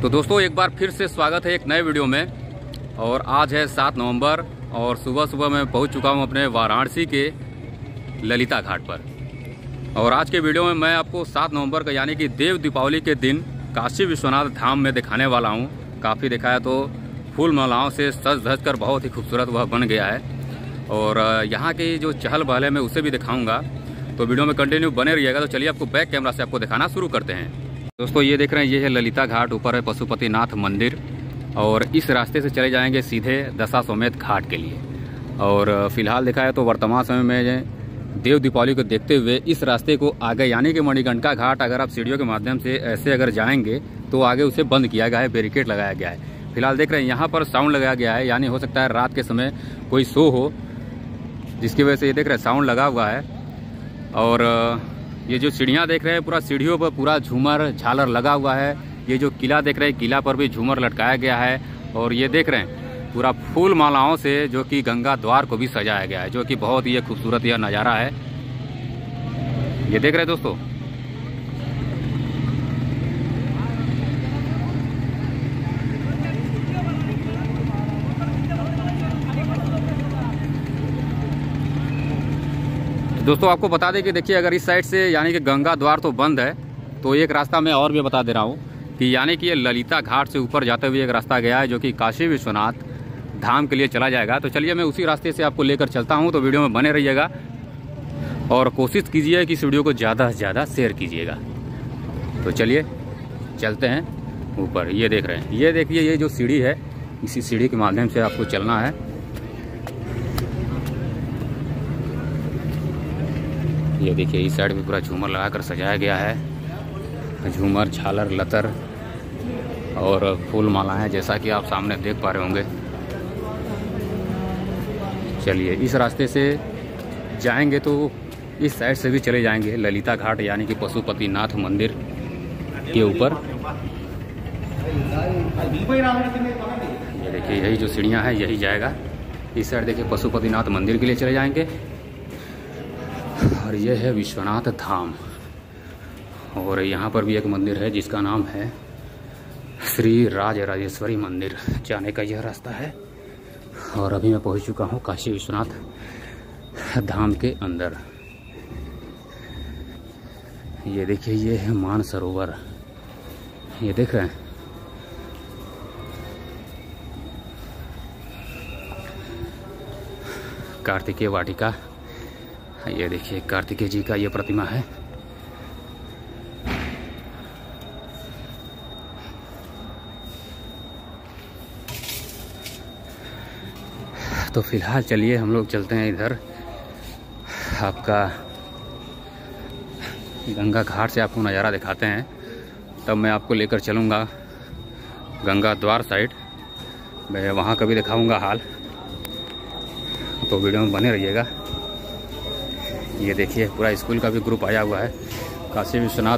तो दोस्तों एक बार फिर से स्वागत है एक नए वीडियो में। और आज है 7 नवंबर और सुबह सुबह मैं पहुंच चुका हूं अपने वाराणसी के ललिता घाट पर। और आज के वीडियो में मैं आपको 7 नवंबर का यानी कि देव दीपावली के दिन काशी विश्वनाथ धाम में दिखाने वाला हूं। काफ़ी दिखाया तो फूल मालाओं से सज धज कर बहुत ही खूबसूरत वह बन गया है। और यहाँ की जो चहल पहल है मैं उसे भी दिखाऊँगा, तो वीडियो में कंटिन्यू बने रहिएगा। तो चलिए आपको बैक कैमरा से आपको दिखाना शुरू करते हैं। दोस्तों ये देख रहे हैं, ये है ललिता घाट, ऊपर है पशुपतिनाथ मंदिर। और इस रास्ते से चले जाएंगे सीधे दशाश्वमेध घाट के लिए। और फिलहाल देखा है तो वर्तमान समय में देव दीपावली को देखते हुए इस रास्ते को आगे यानी कि मणिकंठा घाट अगर आप सीढ़ियों के माध्यम से ऐसे अगर जाएंगे तो आगे उसे बंद किया गया है, बैरिकेड लगाया गया है। फिलहाल देख रहे हैं यहाँ पर साउंड लगाया गया है, यानी हो सकता है रात के समय कोई शो हो, जिसकी वजह से ये देख रहे हैं साउंड लगा हुआ है। और ये जो सीढ़ियाँ देख रहे हैं, पूरा सीढ़ियों पर पूरा झूमर झालर लगा हुआ है। ये जो किला देख रहे हैं, किला पर भी झूमर लटकाया गया है। और ये देख रहे हैं पूरा फूल मालाओं से जो कि गंगा द्वार को भी सजाया गया है, जो कि बहुत ही खूबसूरत यह नज़ारा है। ये देख रहे हैं दोस्तों। दोस्तों आपको बता दें कि देखिए, अगर इस साइड से यानी कि गंगा द्वार तो बंद है, तो एक रास्ता मैं और भी बता दे रहा हूँ कि यानी कि ये ललिता घाट से ऊपर जाते हुए एक रास्ता गया है जो कि काशी विश्वनाथ धाम के लिए चला जाएगा। तो चलिए मैं उसी रास्ते से आपको लेकर चलता हूँ, तो वीडियो में बने रहिएगा और कोशिश कीजिए कि इस वीडियो को ज़्यादा से ज़्यादा शेयर कीजिएगा। तो चलिए चलते हैं ऊपर। ये देख रहे हैं, ये देखिए ये जो सीढ़ी है, इसी सीढ़ी के माध्यम से आपको चलना है। ये देखिए इस साइड भी पूरा झूमर लगाकर सजाया गया है, झूमर झालर लतर और फूल माला है, जैसा कि आप सामने देख पा रहे होंगे। चलिए इस रास्ते से जाएंगे तो इस साइड से भी चले जाएंगे ललिता घाट यानी कि पशुपतिनाथ मंदिर के ऊपर। ये देखिए यही जो सीढ़ियाँ हैं यही जाएगा। इस साइड देखिए पशुपतिनाथ मंदिर के लिए चले जाएंगे। और यह है विश्वनाथ धाम। और यहाँ पर भी एक मंदिर है जिसका नाम है श्री राजराजेश्वरी मंदिर। जाने का यह रास्ता है। और अभी मैं पहुँच चुका हूँ काशी विश्वनाथ धाम के अंदर। ये देखिए ये है मानसरोवर, ये देख रहे हैं। कार्तिकेय वाटिका, ये देखिए कार्तिकेय जी का ये प्रतिमा है। तो फिलहाल चलिए हम लोग चलते हैं इधर। आपका गंगा घाट से आपको नज़ारा दिखाते हैं, तब मैं आपको लेकर चलूँगा गंगा द्वार साइड। मैं वहाँ का भी दिखाऊँगा हाल, तो वीडियो में बने रहिएगा। ये देखिए पूरा स्कूल का भी ग्रुप आया हुआ है काशी विश्वनाथ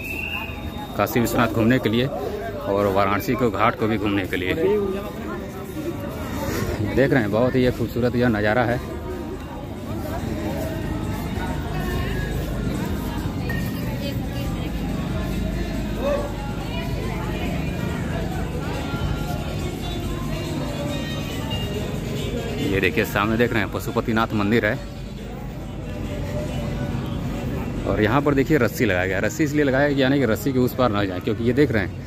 घूमने के लिए और वाराणसी को घाट को भी घूमने के लिए। देख रहे हैं बहुत ही खूबसूरत यह नज़ारा है। ये देखिए सामने देख रहे हैं पशुपतिनाथ मंदिर है। और यहाँ पर देखिए रस्सी लगाया गया है। रस्सी इसलिए लगाया गया यानी कि रस्सी के उस पार ना जाए, क्योंकि ये देख रहे हैं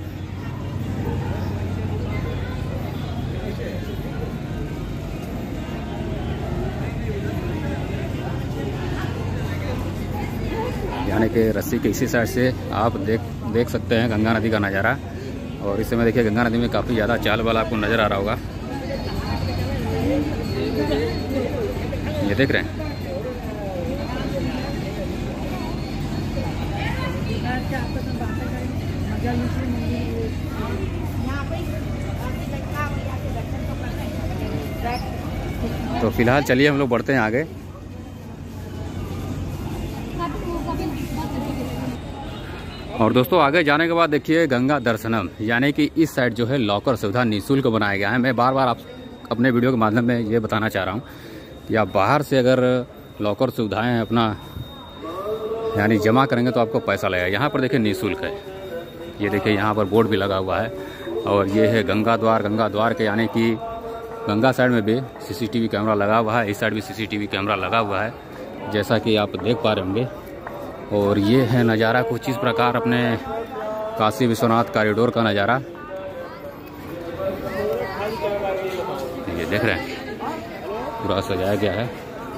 यानी कि रस्सी के इसी साइड से आप देख सकते हैं गंगा नदी का नज़ारा। और इस समय देखिए गंगा नदी में काफ़ी ज़्यादा चाल वाला आपको नज़र आ रहा होगा। ये देख रहे हैं। तो फिलहाल चलिए हम लोग बढ़ते हैं आगे। और दोस्तों आगे जाने के बाद देखिए गंगा दर्शनम, यानी कि इस साइड जो है लॉकर सुविधा निःशुल्क बनाया गया है। मैं बार बार आप अपने वीडियो के माध्यम में ये बताना चाह रहा हूँ कि आप बाहर से अगर लॉकर सुविधाएं अपना यानी जमा करेंगे तो आपको पैसा लगेगा। यहाँ पर देखिए निःशुल्क है। ये देखिए यहाँ पर बोर्ड भी लगा हुआ है। और ये है गंगा द्वार। गंगा द्वार के यानी कि गंगा साइड में भी सीसीटीवी कैमरा लगा हुआ है, इस साइड भी सीसीटीवी कैमरा लगा हुआ है, जैसा कि आप देख पा रहे होंगे। और ये है नज़ारा कुछ इस प्रकार अपने काशी विश्वनाथ कॉरिडोर का नज़ारा। ये देख रहे हैं पूरा सजाया गया है।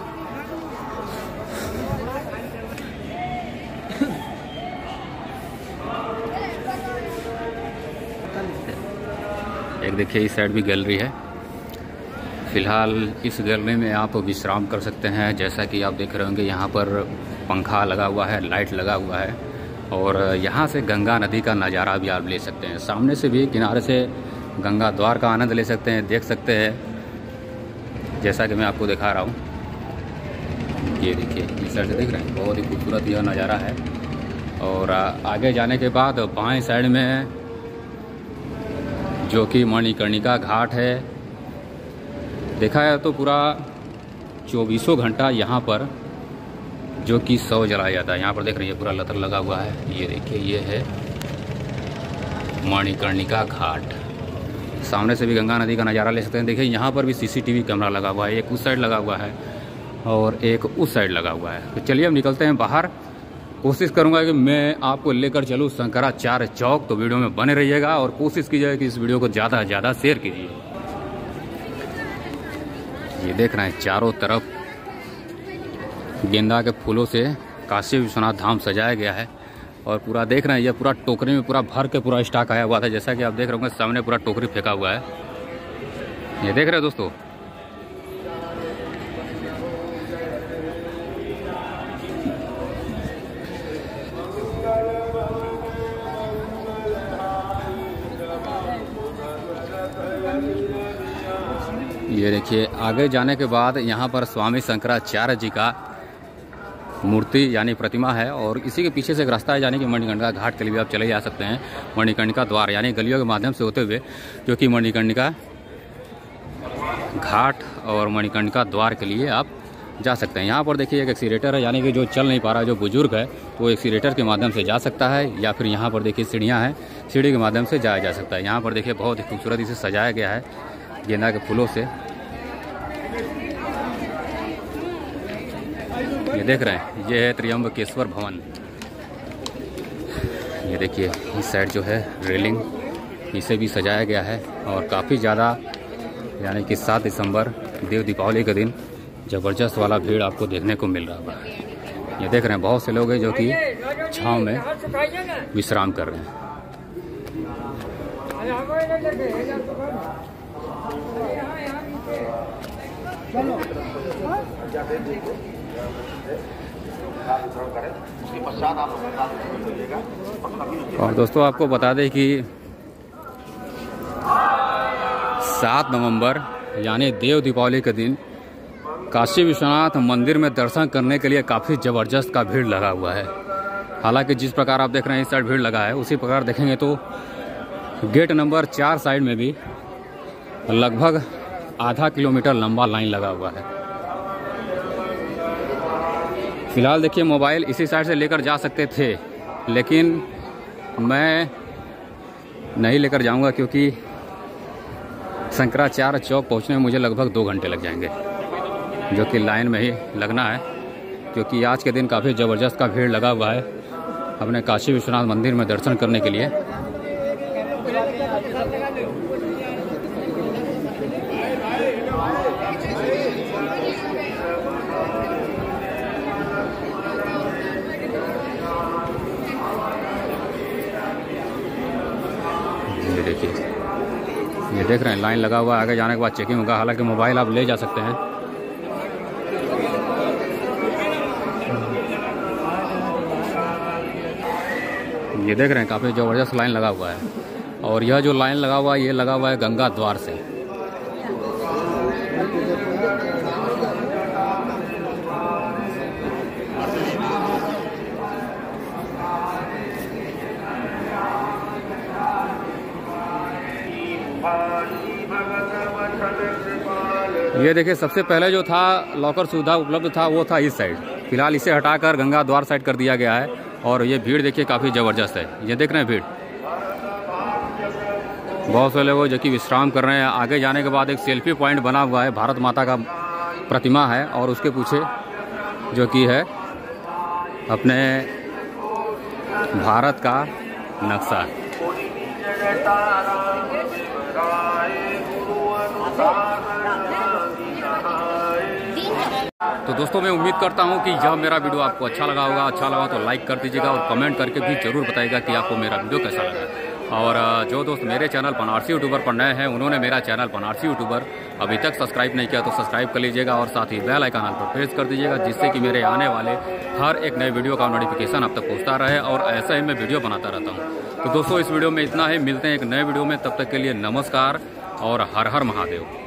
एक देखिए इस साइड भी गैलरी है। फिलहाल इस गैलरी में आप विश्राम कर सकते हैं। जैसा कि आप देख रहे होंगे यहाँ पर पंखा लगा हुआ है, लाइट लगा हुआ है और यहाँ से गंगा नदी का नज़ारा भी आप ले सकते हैं। सामने से भी किनारे से गंगा द्वार का आनंद ले सकते हैं, देख सकते हैं, जैसा कि मैं आपको दिखा रहा हूँ। ये देखिए इस साइड से देख रहे हैं, बहुत ही खूबसूरत यह नज़ारा है। और आगे जाने के बाद बाएं साइड में जो कि मणिकर्णिका घाट है, देखा है तो पूरा 24 घंटा यहाँ पर जो कि शव जलाया जाता है। यहाँ पर देख रही है पूरा लतर लगा हुआ है। ये देखिए ये है मणिकर्णिका घाट। सामने से भी गंगा नदी का नज़ारा ले सकते हैं। देखिए यहाँ पर भी सीसीटीवी कैमरा लगा हुआ है, एक उस साइड लगा हुआ है और एक उस साइड लगा हुआ है। तो चलिए हम निकलते हैं बाहर। कोशिश करूंगा कि मैं आपको लेकर चलूँ शंकराचार्य चौक। तो वीडियो में बने रहिएगा और कोशिश कीजिएगा कि इस वीडियो को ज़्यादा से ज़्यादा शेयर कीजिए। ये देख रहे हैं चारों तरफ गेंदा के फूलों से काशी विश्वनाथ धाम सजाया गया है। और पूरा देख रहे हैं ये पूरा टोकरी में पूरा भर के पूरा स्टॉक आया हुआ था। जैसा कि आप देख रहे होंगे सामने पूरा टोकरी फेंका हुआ है। ये देख रहे हैं दोस्तों। ये देखिए आगे जाने के बाद यहाँ पर स्वामी शंकराचार्य जी का मूर्ति यानी प्रतिमा है और इसी के पीछे से एक रास्ता है जाने कि मणिकर्णिका घाट के लिए भी आप चले जा सकते हैं। मणिकर्णिका द्वार यानी गलियों के माध्यम से होते हुए जो कि मणिकर्णिका घाट और मणिकर्णिका द्वार के लिए आप जा सकते हैं। यहाँ पर देखिए एक एक्सीलेटर है, यानी कि जो चल नहीं पा रहा, जो बुजुर्ग है, वो एक्सीलेटर के माध्यम से जा सकता है, या फिर यहाँ पर देखिए सीढ़ियाँ हैं, सीढ़ी के माध्यम से जाया जा सकता है। यहाँ पर देखिए बहुत ही खूबसूरत इसे सजाया गया है गेंदा के फूलों से। ये देख रहे हैं ये है त्र्यंबकेश्वर भवन। ये देखिए इस साइड जो है रेलिंग, इसे भी सजाया गया है और काफ़ी ज़्यादा यानी कि 7 दिसंबर देव दीपावली के दिन ज़बरदस्त वाला भीड़ आपको देखने को मिल रहा है। ये देख रहे हैं बहुत से लोग हैं जो कि छांव में विश्राम कर रहे हैं। और दोस्तों आपको बता दें कि 7 नवंबर यानी देव दीपावली के दिन काशी विश्वनाथ मंदिर में दर्शन करने के लिए काफ़ी ज़बरदस्त का भीड़ लगा हुआ है। हालांकि जिस प्रकार आप देख रहे हैं इस साइड भीड़ लगा है, उसी प्रकार देखेंगे तो गेट नंबर 4 साइड में भी लगभग आधा किलोमीटर लंबा लाइन लगा हुआ है। फिलहाल देखिए मोबाइल इसी साइड से लेकर जा सकते थे, लेकिन मैं नहीं लेकर जाऊंगा क्योंकि शंकराचार्य चौक पहुंचने में मुझे लगभग 2 घंटे लग जाएंगे, जो कि लाइन में ही लगना है, क्योंकि आज के दिन काफ़ी ज़बरदस्त का भीड़ लगा हुआ है अपने काशी विश्वनाथ मंदिर में दर्शन करने के लिए। ये देखिए ये देख रहे हैं लाइन लगा हुआ है। आगे जाने के बाद चेकिंग होगा। हालांकि मोबाइल आप ले जा सकते हैं। ये देख रहे हैं काफ़ी ज़बरदस्त लाइन लगा हुआ है और यह जो लाइन लगा हुआ है ये लगा हुआ है गंगा द्वार से। ये देखिए सबसे पहले जो था लॉकर सुविधा उपलब्ध था वो था इस साइड। फिलहाल इसे हटाकर गंगा द्वार साइड कर दिया गया है और ये भीड़ देखिए काफ़ी ज़बरदस्त है। ये देख रहे हैं भीड़। बहुत से लोग जो कि विश्राम कर रहे हैं। आगे जाने के बाद एक सेल्फी पॉइंट बना हुआ है, भारत माता का प्रतिमा है और उसके पीछे जो कि है अपने भारत का नक्शा। तो दोस्तों मैं उम्मीद करता हूं कि यह मेरा वीडियो आपको अच्छा लगा होगा। अच्छा लगा तो लाइक कर दीजिएगा और कमेंट करके भी जरूर बताइएगा कि आपको मेरा वीडियो कैसा लगा। और जो दोस्त मेरे चैनल बनारसी यूट्यूबर पर नए हैं, उन्होंने मेरा चैनल बनारसी यूट्यूबर अभी तक सब्सक्राइब नहीं किया तो सब्सक्राइब कर लीजिएगा और साथ ही बेल आइकन पर प्रेस कर दीजिएगा, जिससे कि मेरे आने वाले हर एक नए वीडियो का नोटिफिकेशन आप तक पहुँचता रहे और ऐसा ही मैं वीडियो बनाता रहता हूँ। तो दोस्तों इस वीडियो में इतना ही, मिलते हैं एक नए वीडियो में, तब तक के लिए नमस्कार और हर हर महादेव।